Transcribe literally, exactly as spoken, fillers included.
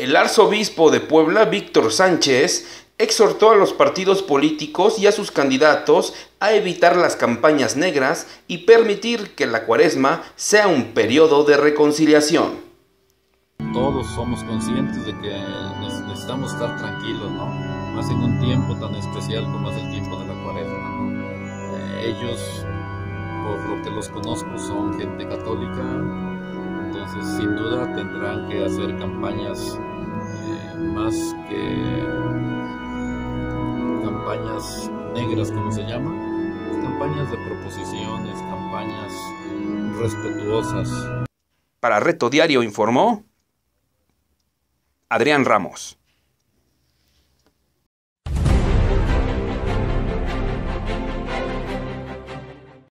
El arzobispo de Puebla, Víctor Sánchez, exhortó a los partidos políticos y a sus candidatos a evitar las campañas negras y permitir que la Cuaresma sea un periodo de reconciliación. Todos somos conscientes de que necesitamos estar tranquilos, ¿no? Más en un tiempo tan especial como es el tiempo de la Cuaresma, ¿no? Eh, ellos, por lo que los conozco, son gente católica, entonces sin duda tendrán que hacer campañas eh, más que campañas negras, como se llama, campañas de proposiciones, campañas respetuosas. Para Reto Diario informó Adrián Ramos.